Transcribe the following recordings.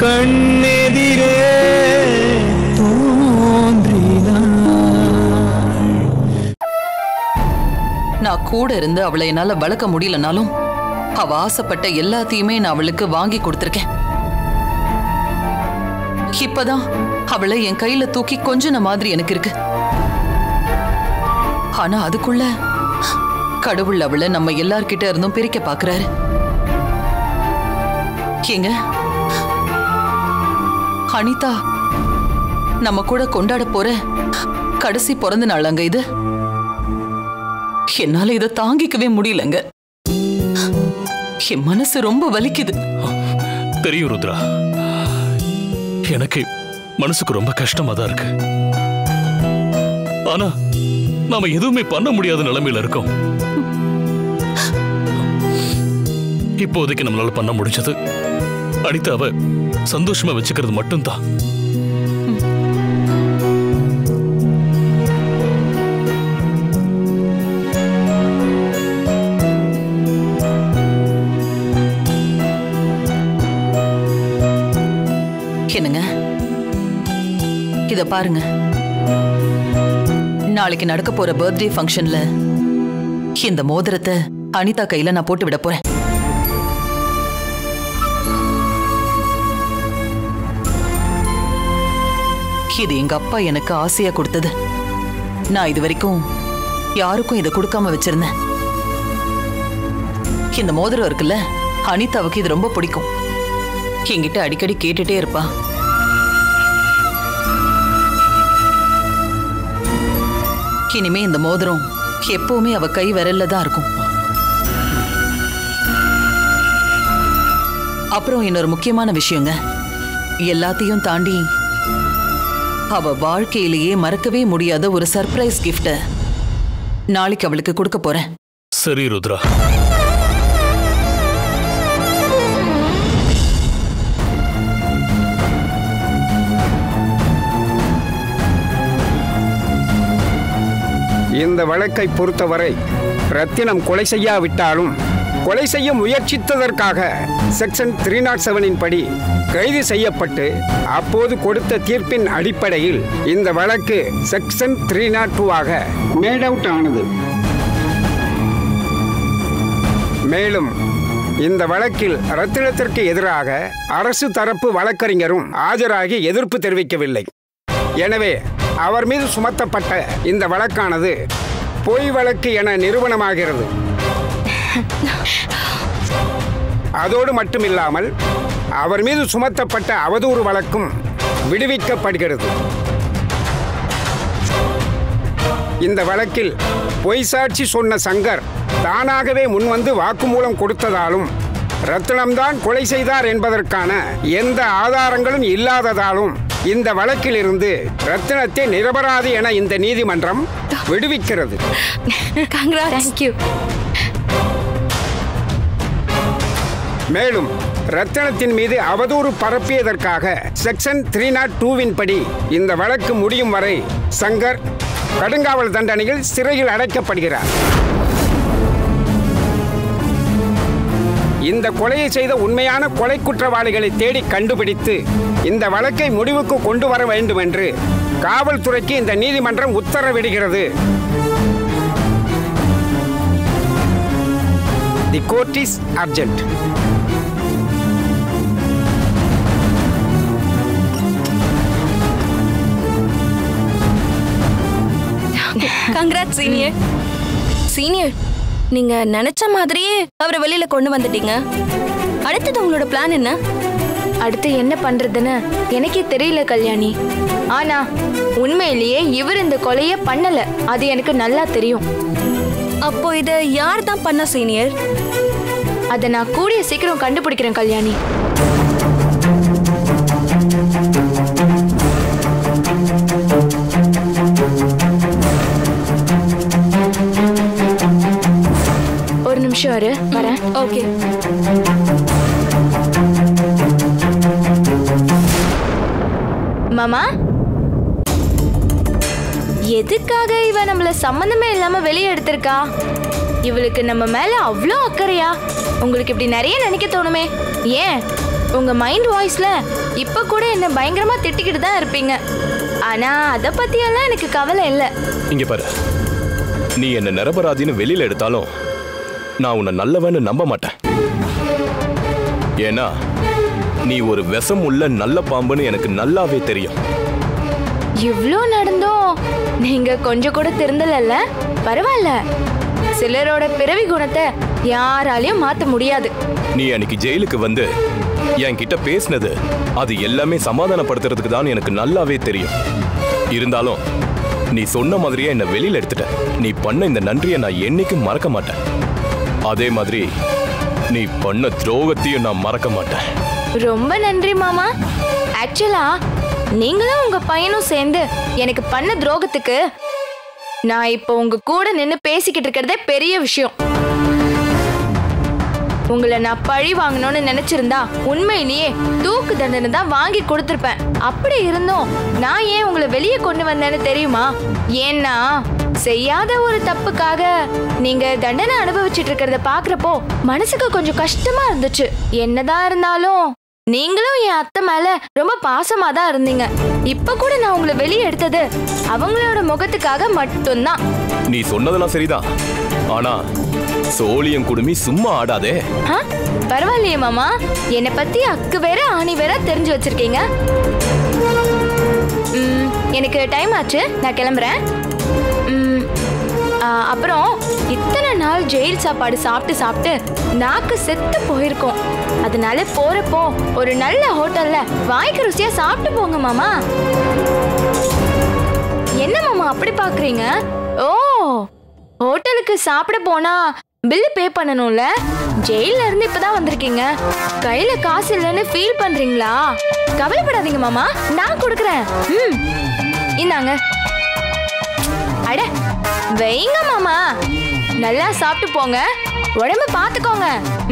கண்ணெதிரே நான் கூட இருந்து அவளை என்னால வளர்க்க முடியலனாலும் அவ ஆசைப்பட்ட எல்லாத்தையுமே நான் அவளுக்கு வாங்கி கொடுத்திருக்கேன். இப்பதான் அவளை என் கையில தூக்கி கொஞ்சன மாதிரி எனக்கு இருக்கு. ஆனா அதுக்குள்ள கடவுள் அவளை நம்ம எல்லார்கிட்ட இருந்தும் பிரிக்க பாக்குறாரு. ஏங்க, அனிதா நம்ம கூட கொண்டாட போற கடைசி பிறந்த நாளாங்க இது. என்னால இதை தாங்கிக்கவே முடியலங்க. என் மனசு ரொம்ப வலிக்குது. தெரியும் ருத்ரா, எனக்கு மனசுக்கு ரொம்ப கஷ்டமா தான் இருக்கு. ஆனா நாம எதுவுமே பண்ண முடியாத நிலைமையில இருக்கோம். இப்போதைக்கு நம்மளால பண்ண முடிஞ்சது அனிதாவை சந்தோஷமா வச்சுக்கிறது மட்டும்தான். என்னங்க, இத பாருங்க. நாளைக்கு நடக்க போற பர்த்டே ஃபங்க்ஷன்ல இந்த மோதிரத்தை அனிதா கையில நான் போட்டு விட போறேன். இது எங்க அப்பா எனக்கு ஆசையா கொடுத்தது. நான் இது வரைக்கும் யாருக்கும் இதை கொடுக்காம வச்சிருந்தேன். இந்த மோதிரம் இருக்குல்ல, அனிதாவுக்கு இது ரொம்ப பிடிக்கும். என்கிட்ட அடிக்கடி கேட்டுட்டே இருப்பா. இனிமே இந்த மோதிரம் எப்பவுமே அவ கை விரல்ல தான் இருக்கும். அப்புறம் இன்னொரு முக்கியமான விஷயங்க, எல்லாத்தையும் தாண்டி அவ வாழ்க்கையிலேயே மறக்கவே முடியாத ஒரு சர்ப்ரைஸ் கிஃப்ட நாளைக்கு அவளுக்கு கொடுக்க போறேன். சரி ருத்ரா. இந்த வழக்கை பொறுத்தவரை ரத்தினம் கொலை செய்யாவிட்டாலும் கொலை செய்ய முயற்சித்ததற்காக செக்ஷன் 307 படி கைது செய்யப்பட்டு அப்போது கொடுத்த தீர்ப்பின் அடிப்படையில் இந்த வழக்கு செக்ஷன் 302 மேட் அவுட் ஆனது. மேலும் இந்த வழக்கில் ரத்தினத்திற்கு எதிராக அரசு தரப்பு வழக்கறிஞரும் ஆஜராகி எதிர்ப்பு தெரிவிக்கவில்லை. எனவே அவர் மீது சுமத்தப்பட்ட இந்த வழக்கானது பொய் வழக்கு என நிரூபணமாகிறது. அதோடு மட்டுமில்லாமல் அவர் மீது சுமத்தப்பட்ட அவதூறு வழக்கும் விடுவிக்கப்படுகிறது. இந்த வழக்கில் பொய் சாட்சி சொன்ன சங்கர் தானாகவே முன்வந்து வாக்குமூலம் கொடுத்ததாலும் ரத்தினம்தான் கொலை செய்தார் என்பதற்கான எந்த ஆதாரங்களும் இல்லாததாலும் இந்த வழக்கில் இருந்து ரத்தினத்தை நிரபராதி என இந்த நீதிமன்றம் விடுவிக்கிறது. மேலும் ரத்தினத்தின் மீது அவதூறு பரப்பியதற்காக செக்ஷன் 302 படி இந்த வழக்கு முடியும் வரை சங்கர் கடுங்காவல் தண்டனையில் சிறையில் அடைக்கப்படுகிறார். இந்த கொலையை செய்த உண்மையான கொலை குற்றவாளிகளை தேடி கண்டுபிடித்து இந்த வழக்கை முடிவுக்கு கொண்டு வர வேண்டும் என்று காவல்துறைக்கு இந்த நீதிமன்றம் உத்தரவிடுகிறது. The court is urgent. Congrats senior. Senior, நீங்க நினைச்ச மாதிரியே அவரை வெளியில கொண்டு வந்துட்டீங்க. அடுத்தது உங்களோட பிளான் என்ன? அடுத்து என்ன பண்றதுன்னு எனக்கே தெரியல கல்யாணி. ஆனா உண்மையிலேயே இவர் இந்த கொலையை பண்ணல, அது எனக்கு நல்லா தெரியும். அப்போ இத யார் தான் பண்ண சீனியர்? அதை நான் கூடிய சீக்கிரம் கண்டுபிடிக்கிறேன் கல்யாணி. ஒரு நிமிஷம் வரேன். ஓகே. மாமா, எதுக்காக இவ நம்மள சம்பந்தமே இல்லாம வெளியே எடுத்திருக்கா? இவளுக்கு நம்ம மேல அவ்வளோ அக்கறையா? உங்களுக்கு இப்படி நிறைய நினைக்க தோணுமே. ஏன் உங்க மைண்ட் வாய்ஸ்ல இப்ப கூட என்ன பயங்கரமா திட்டிக்கிட்டு தான் இருப்பீங்க. ஆனா அத பத்தியெல்லாம் எனக்கு கவலை இல்ல. இங்க பாரு, நீ என்ன நிரபராதின்னு வெளியில எடுத்தாலும் நான் உன்னை நல்லவன்னு நம்ப மாட்டேன். ஏன்னா நீ ஒரு விஷம் உள்ள நல்ல பாம்புன்னு எனக்கு நல்லாவே தெரியும். இவ்ளோ நடந்தும் நீங்க கொஞ்சம் கூட திருந்தல. பரவாயில்ல, சிலரோட பிறவி குணத்தை யாராலையும் மாத்த முடியாது. நீ அன்னைக்கு ஜெயிலுக்கு வந்து என்கிட்ட பேசினது அது எல்லாமே சமாதானப்படுத்துறதுக்கு தான் எனக்கு நல்லாவே தெரியும். இருந்தாலும் நீ சொன்ன மாதிரியே என்ன வெளியில எடுத்துட்ட. நீ பண்ண இந்த நன்றியை நான் என்னைக்கும் மறக்க மாட்டேன். அதே மாதிரி நீ பண்ண துரோகத்தையும் நான் மறக்க மாட்டேன். ரொம்ப நன்றி மாமா. ஆக்சுவலா நீங்களும் உங்க பையனும் சேர்ந்து எனக்கு பண்ண துரோகத்துக்கு நான் இப்போ உங்க கூட நின்னு பேசிக்கிட்டு இருக்கிறதே பெரிய விஷயம். உங்களை நான் பழி வாங்கணும்னு நினைச்சிருந்தா உண்மையிலேயே தூக்கு தண்டனை தான் வாங்கி கொடுத்திருப்பேன். அப்படி இருந்தும் நான் ஏன் உங்களை வெளியே கொண்டு வந்தேன்னு தெரியுமா? ஏன்னா செய்யாத ஒரு தப்புக்காக நீங்க தண்டனை அனுபவிச்சுட்டு இருக்கிறத பாக்குறப்போ மனசுக்கு கொஞ்சம் கஷ்டமா இருந்துச்சு. என்னதான் இருந்தாலும் நீங்களும் என் அத்தை மேல ரொம்ப பாசமா தான் இருந்தீங்க. இப்ப கூட நான் உங்களை வெளியே எடுத்தது அவங்களோட முகத்துக்காக மட்டும்தான். நீ சொன்னதெல்லாம் சரிதான். ஆனா சோழியம் குடுமி சும்மா ஆடாதே. பரவாயில்லையே மாமா, என்னை பத்தி அக்கு வேற ஆணி வேற தெரிஞ்சு வச்சிருக்கீங்க. எனக்கு டைம் ஆச்சு, நான் கிளம்புறேன். அப்புறம் இத்தனை நாள் ஜெயில் சாப்பாடு சாப்பிட்டு சாப்பிட்டு நாக்கு செத்து போயிருக்கோம். அதனால போறப்போ ஒரு நல்ல ஹோட்டல்ல வாய்க்கு ருசியா சாப்பிட்டு போங்க மாமா. என்ன மாமா அப்படி பாக்குறீங்க? ஓ, ஹோட்டலுக்கு சாப்பிட போனா பில்லு பே பண்ணணும்ல. ஜெயில இருந்து இப்பதான் வந்திருக்கீங்க, கையில காசு இல்லைன்னு ஃபீல் பண்றீங்களா? கவலைப்படாதீங்க மாமா, நான் கொடுக்குறேன். இந்தாங்க. அட வைங்க மாமா, நல்லா சாப்பிட்டு போங்க, உடம்பு பாத்துக்கோங்க.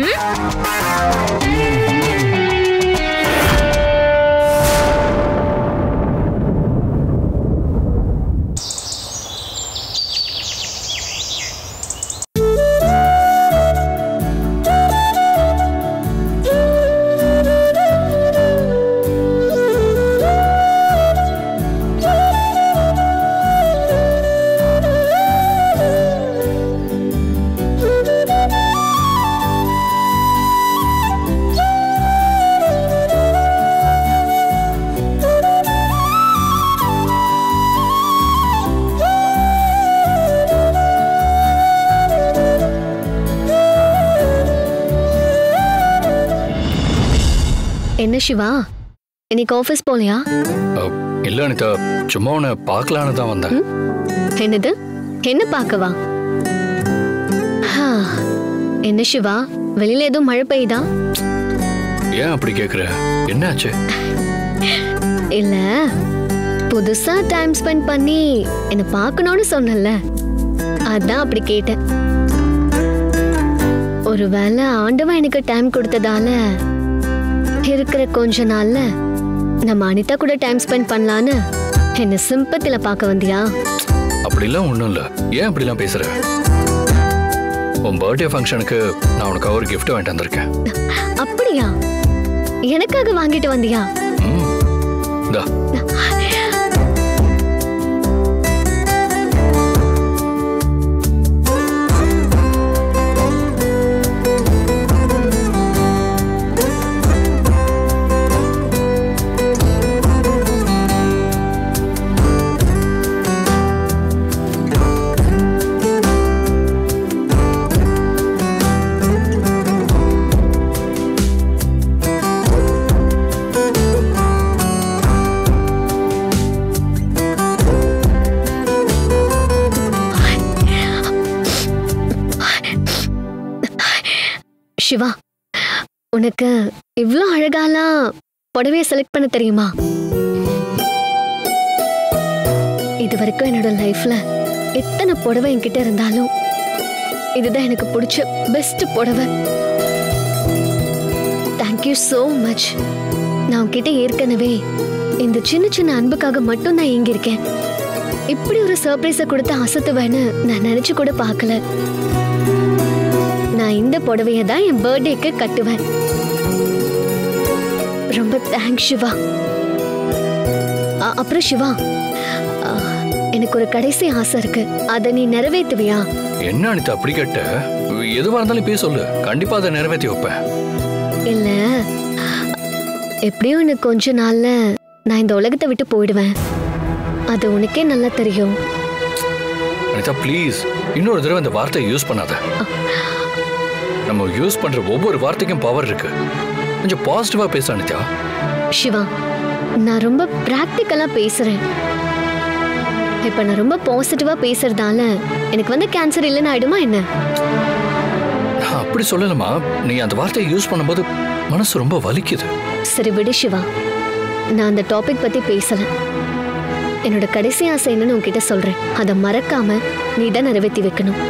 என்ன சிவா, இன்னைக்கு ஆபீஸ் போலையா? இல்ல அனிதா, சும்மா உன்னை பார்க்கலான்னு தான் வந்தேன். என்னது, என்ன பார்க்கவா? என்ன சிவா, வெளியில ஏதோ மழை பெய்யுதா? ஏன் அப்படி கேக்குற? என்னாச்சு? இல்ல, புதுசா டைம் ஸ்பெண்ட் பண்ணி என்ன பார்க்கணும்னு சொன்னல, அதான் அப்படி கேட்டேன். ஒருவேளை ஆண்டவன் எனக்கு டைம் கொடுத்ததால இருக்கிற கொஞ்ச நாள்ல நம்ம அனிதா கூட டைம் ஸ்பெண்ட் பண்ணலான்னு என்ன சிம்பத்தில பார்க்க வந்தியா? அப்படிலாம் ஒண்ணும் இல்ல. ஏன் அப்படிலாம் பேசுற? உன் பர்த்டே ஃபங்க்ஷனுக்கு நான் உனக்கு ஒரு கிஃப்ட் வாங்கிட்டு வந்திருக்கேன். அப்படியா? எனக்காக வாங்கிட்டு வந்தியா? இந்தா. சிவா, உனக்கு இவ்ளோ அழகாலாம் புடவைய செலக்ட் பண்ண தெரியுமா? இது வரைக்கும் என்னோட லைஃப்ல எத்தனை புடவை என்கிட்ட இருந்தாலும் இதுதான் எனக்கு பிடிச்ச பெஸ்ட் புடவை. Thank you so much. நான் உன்கிட்ட ஏற்கனவே இந்த சின்ன சின்ன அன்புக்காக மட்டும் நான் ஏங்கியிருக்கேன். இப்படி ஒரு சர்ப்ரைஸை கொடுத்து அசத்துவேன்னு நான் நினைச்சு கூட பார்க்கல. நான் இந்த புடவையை தான் என் பர்த்டேக்கு கட்டுவேன். ரொம்ப தேங்க்ஸ் சிவா. அப்புறம் சிவா, எனக்கு ஒரு கடைசி ஆசை இருக்கு, அதை நீ நிறைவேற்றுவியா? என்ன அனிதா அப்படி கேட்ட? எதுவா இருந்தாலும் போய் சொல்லு, கண்டிப்பா அதை நிறைவேற்றி வைப்பேன். இல்ல, எப்படியும் எனக்கு கொஞ்ச நாள்ல நான் இந்த உலகத்தை விட்டு போயிடுவேன். அது உனக்கே நல்லா தெரியும். அனிதா ப்ளீஸ், இன்னொரு தடவை இந்த வார்த்தையை யூஸ் பண்ணாத. நம்ம யூஸ் பண்ற ஒவ்வொரு வார்த்தைக்கும் பவர் இருக்கு. கொஞ்சம் பாசிட்டிவா பேச அனிதா. சிவா, நான் ரொம்ப பிராக்டிக்கலா பேசுறேன். இப்ப நான் ரொம்ப பாசிட்டிவா பேசுறதால எனக்கு வந்து கேன்சர் இல்லைன்னு ஆயிடுமா என்ன? நான் அப்படி சொல்லலமா, நீ அந்த வார்த்தையை யூஸ் பண்ணும்போது மனசு ரொம்ப வலிக்குது. சரி விடு சிவா, நான் அந்த டாபிக் பத்தி பேசல. என்னோட கடைசி ஆசை என்னன்னு உன்கிட்ட சொல்றேன். அதை மறக்காம நீ தான் நிறைவேற்றி வைக்கணும்.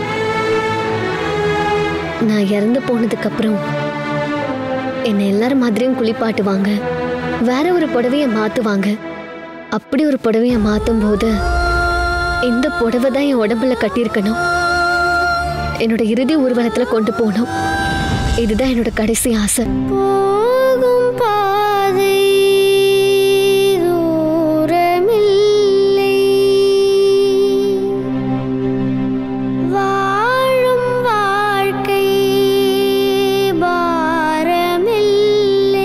நான் இறந்து போனதுக்கு அப்புறம் என்னை எல்லாரும் மாதிரியும் குளிப்பாட்டுவாங்க, வேற ஒரு புடவைய மாத்துவாங்க. அப்படி ஒரு புடவைய மாத்தும் போது இந்த புடவை தான் என் உடம்புல கட்டியிருக்கணும், என்னோட இறுதி ஊர்வலத்துல கொண்டு போகணும். இதுதான் என்னோட கடைசி ஆசை. போகும் பாதை தூரமில்லை, வாழும் வாழ்க்கை பாரமில்லை.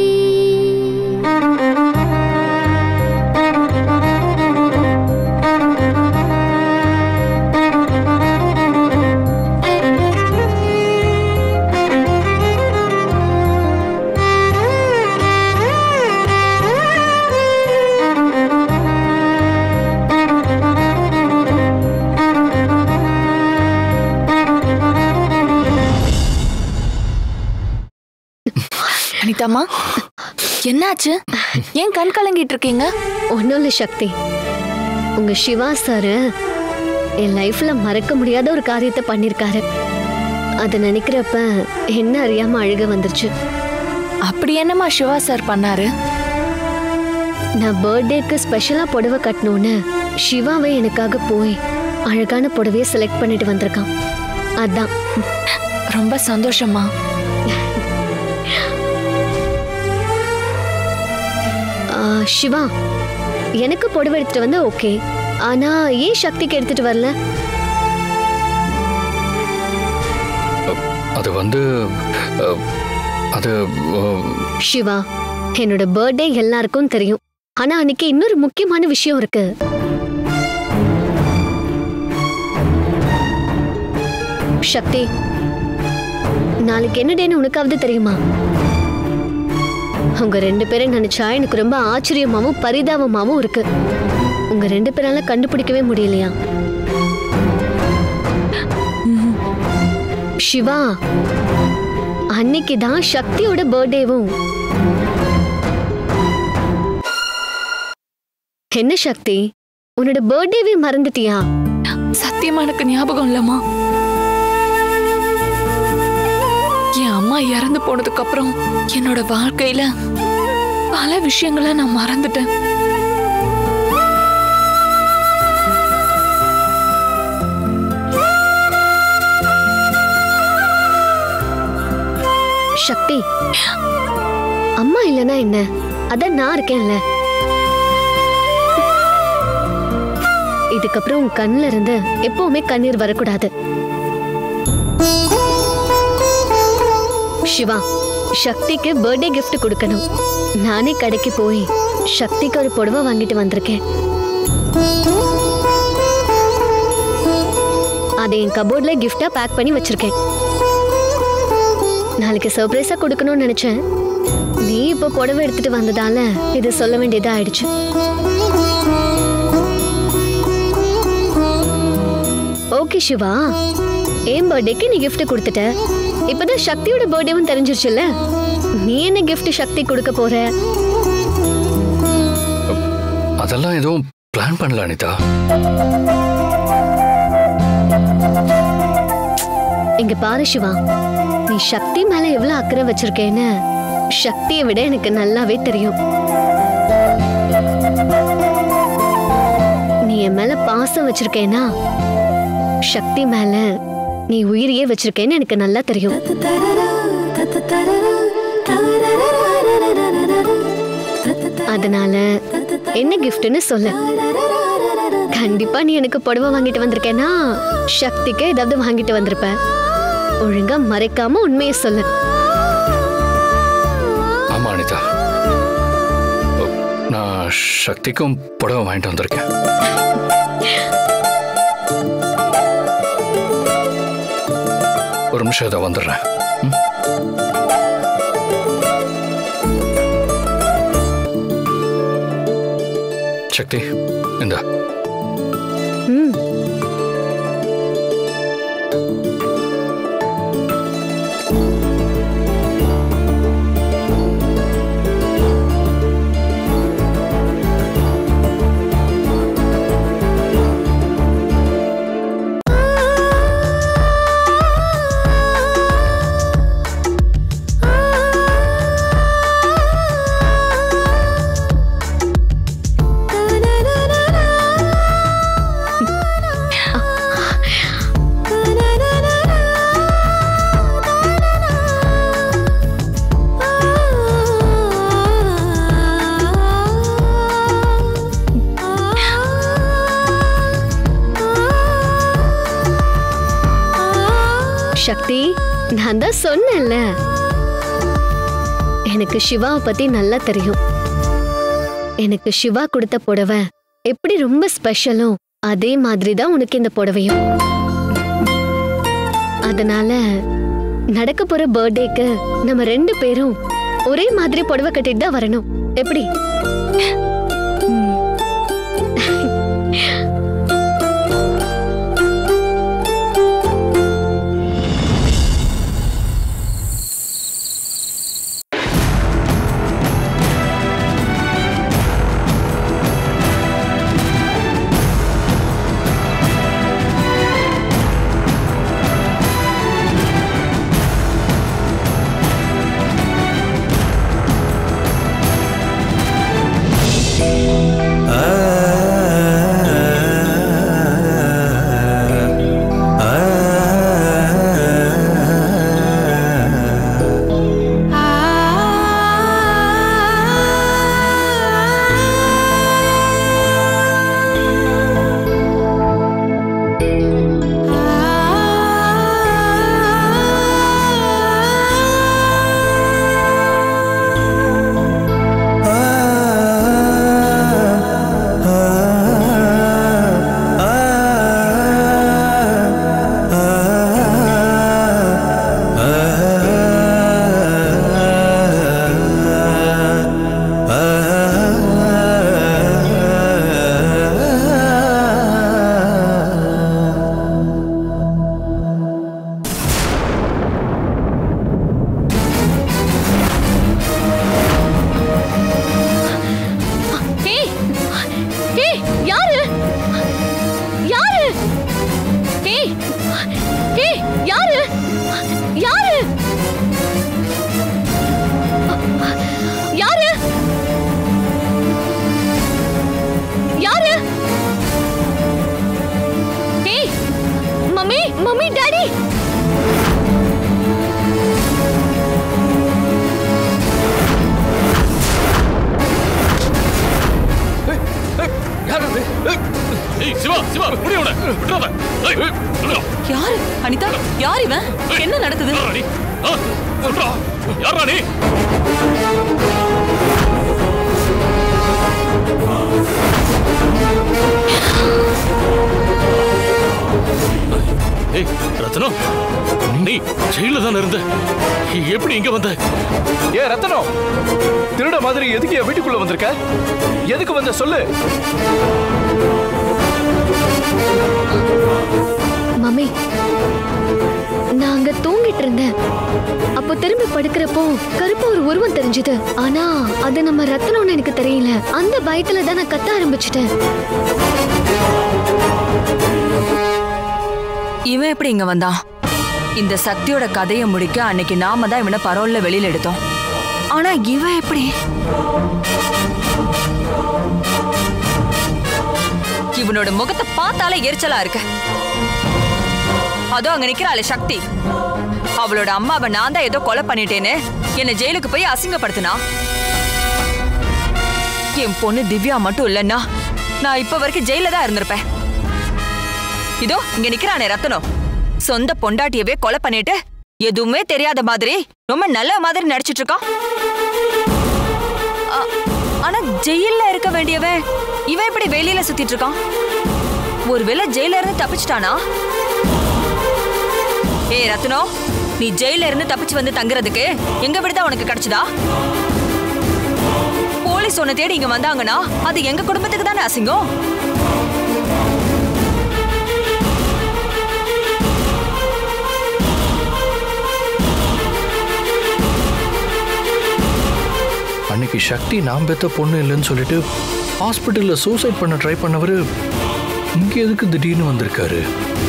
அனிதாம்மா, என்னாச்சு? ஏன் கண் கலங்கிட்டு இருக்கீங்க? ஒன்றும் இல்லை சக்தி, உங்க சிவா சார் என் லைஃப்ல மறக்க முடியாத ஒரு காரியத்தை பண்ணிருக்காரு. அதை நினைக்கிறப்ப என்ன அறியாம அழுக வந்துருச்சு. அப்படி என்னம்மா சிவா சார் பண்ணாரு? நான் பர்த்டேக்கு ஸ்பெஷலா புடவை கட்டணும்னு சிவாவை எனக்காக போய் அழகான புடவையை செலக்ட் பண்ணிட்டு வந்திருக்கான். அதான். ரொம்ப சந்தோஷமா. சிவா, எனக்கு புடவை எடுத்துட்டு வந்து ஓகே, ஆனா ஏன் சக்திக்கு எடுத்துட்டு வரல? அது வந்து அது சிவா, என்னோட பர்த்டே எல்லாருக்கும் தெரியும், ஆனா அன்னைக்கு இன்னொரு முக்கியமான விஷயம் இருக்கு. சக்தி, நாளைக்கு என்ன டேன்னு உனக்காவது தெரியுமா? உங்க ரெண்டு பேரும் நினைச்சா எனக்கு ரொம்ப ஆச்சரியமாவும் பரிதாபமாவும் இருக்கு. உங்க ரெண்டு பேரால கண்டுபிடிக்கவே முடியலையா? சிவா, அன்னைக்குதான் சக்தியோட பர்த்டேவும். என்ன சக்தி, உன்னோட பர்த்டேவே மறந்துட்டியா? சத்தியமா எனக்கு ஞாபகம் இல்லம்மா. என் அம்மா இறந்து போனதுக்கு அப்புறம் என்னோட வாழ்க்கையில பல விஷயங்களை நான் மறந்துட்டேன். சக்தி, அம்மா இல்லனா என்ன, அதான் நான் இருக்கேன்ல. இதுக்கப்புறம் உன் கண்ணுல இருந்து எப்பவுமே கண்ணீர் வரக்கூடாது. சிவா, சக்திக்கு பர்த்டே கிஃப்ட் கொடுக்கணும். நானே கடைக்கு போய் சக்திக்கு ஒரு புடவை வாங்கிட்டு வந்திருக்கேன். அதை என் கபோர்ட்ல கிஃப்டா பேக் பண்ணி வச்சிருக்கேன். நாளைக்கு சர்ப்ரைஸா கொடுக்கணும்னு நினைச்சேன். நீ இப்போ புடவை எடுத்துட்டு வந்ததால இது சொல்ல வேண்டியதா ஆயிடுச்சு. ஓகே சிவா, என் பர்த்டேக்கு நீ கிஃப்ட் கொடுத்துட்ட. இப்பதான் சக்தியோட பர்த்டேவும் தெரிஞ்சிருச்சுல்ல, நீ என்ன கிஃப்ட் சக்தி கொடுக்க போற? அதெல்லாம் எதுவும் பிளான் பண்ணல அனிதா. இங்க பாரு சிவா, நீ சக்தி மேல எவ்வளவு அக்கறை வச்சிருக்கேன்னு சக்தியை விட எனக்கு நல்லாவே தெரியும். நீ என் மேல பாசம் வச்சிருக்கேனா சக்தி மேல நீ உயிரையே வச்சிருக்கேன்னு எனக்கு நல்லா தெரியும். அதனால என்ன கிஃப்ட்னு சொல்லு. கண்டிப்பா நீ எனக்கு புடவை வாங்கிட்டு வந்திருக்கேன்னா சக்திக்கு ஏதாவது வாங்கிட்டு வந்திருப்ப. ஒழுங்கா மறைக்காம உண்மையை சொல்லு. ஆமா அனிதா, நான் சக்திக்கும் புடவை வாங்கிட்டு வந்திருக்கேன். ஒரு நிமிஷம் இதை வந்துடுறேன். சக்தி இந்த சக்தி, நான் தான் சொன்னேன்ல, எனக்கு சிவாவை பத்தி நல்லா தெரியும். எனக்கு சிவா கொடுத்த புடவை எப்படி ரொம்ப ஸ்பெஷலோ அதே மாதிரி தான் உனக்கு இந்த புடவையும். அதனால நடக்க போற பர்த்டேக்கு நம்ம 2 பேரும் ஒரே மாதிரி புடவை கட்டிட்டு தான் வரணும். எப்படி? யாரு அனிதா? யார் இவன்? என்ன நடக்குது? ரத்னம், நீ ஜெயில தானே இருந்த, எப்படி இங்க வந்த? ஏ ரத்னம், திருட மாதிரி எதுக்கு என் வீட்டுக்குள்ள வந்திருக்க? எதுக்கு வந்த சொல்லு. மம்மி, நான் அங்க தூங்கிட்டு இருந்தேன். அப்போ திரும்பி படுக்கிறப்போ கருப்பு ஒரு உருவம் தெரிஞ்சது. ஆனா அது நம்ம ரத்னம்னு எனக்கு தெரியல. அந்த பயத்துல தான் நான் கத்த ஆரம்பிச்சிட்டேன். இவன் எப்படி இங்க வந்தான்? இந்த சக்தியோட கதையை முடிக்க அன்னைக்கு நாம தான் இவனை பரோல்ல வெளியில எடுத்தோம். ஆனா இவன் எப்படி? இவனோட முகத்தை பார்த்தாலே எரிச்சலா இருக்கு. அதோ அங்க நிக்கிறாளே சக்தி, அவளோட அம்மாவை நான் தான் ஏதோ கொலை பண்ணிட்டேன்னு என்ன ஜெயிலுக்கு போய் அசிங்கப்படுத்தினா. என் பொண்ணு திவ்யா மட்டும் இல்லைன்னா நான் இப்ப வரைக்கும் ஜெயில தான் இருந்திருப்பேன். இதோ இங்க நிக்கிறானே ரத்தனம், சொந்த பொண்டாட்டியவே கொலை பண்ணிட்டு எதுவுமே தெரியாத மாதிரி ரொம்ப நல்ல மாதிரி நடிச்சிட்டு இருக்கான். ஆனா ஜெயில இருக்க வேண்டியவன் இவன் இப்படி வெளியில சுத்திட்டு இருக்கான். ஒருவேளை ஜெயில இருந்து தப்பிச்சிட்டானா? ஏய் ரத்னம், நீ ஜெயில இருந்து தப்பிச்சு வந்து தங்குறதுக்கு எங்க விடுதா உனக்கு கிடைச்சதா? போலீஸ் உன்னை தேடி இங்க வந்தாங்கன்னா அது எங்க குடும்பத்துக்கு தானே அசிங்கம். அன்னைக்கு சக்தி நான் பெத்த பொண்ணு இல்லைன்னு சொல்லிட்டு ஹாஸ்பிட்டல்ல சூசைட் பண்ண ட்ரை பண்ணவரு இங்க எதுக்கு திடீர்னு வந்திருக்காரு?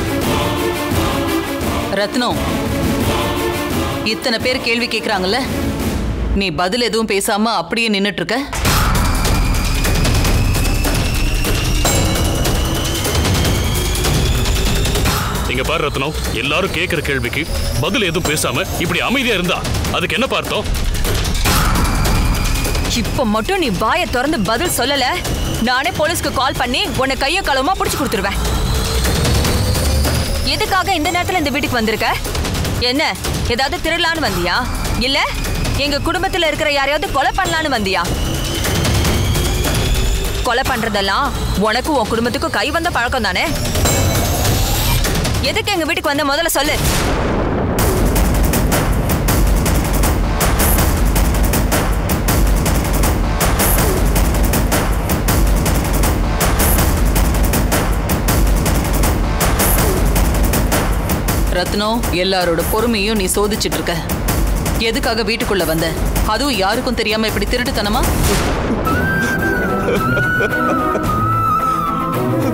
ரத்னம், இத்தனை பேர் கேள்வி கேக்குறாங்கல்ல, நீ பதில் எதுவும் பேசாம அப்படியே நின்னுட்டு இருக்க. இங்க பாரு ரத்னம், எல்லாரும் கேக்குற கேள்விக்கு பதில் எதுவும் பேசாம இப்படி அமைதியா இருந்தா அதுக்கு என்ன பார்த்தோம்? இப்ப மட்டும் நீ வாயை திறந்து பதில் சொல்லல, நானே போலீஸ்க்கு கால் பண்ணி உன்னை கைய களவுமா புடிச்சு கொடுத்துருவேன். எதுக்காக இந்த நேரத்துல இந்த வீட்டுக்கு வந்திருக்க? என்ன ஏதாவது திருடலான்னு வந்தியா? இல்ல எங்க குடும்பத்துல இருக்கிற யாரையாவது கொலை பண்ணலான்னு வந்தியா? கொலை பண்றதெல்லாம் உனக்கும் உன் குடும்பத்துக்கும் கை வந்த பழக்கம் தானே. எதுக்கு எங்க வீட்டுக்கு வந்த முதல்ல சொல்லு. ரத்னம், எல்லாரோட பொறுமையும் நீ சோதிச்சுட்டு இருக்க. எதுக்காக வீட்டுக்குள்ள வந்த? அதுவும் யாருக்கும் தெரியாம இப்படி திருட்டுத்தனமா?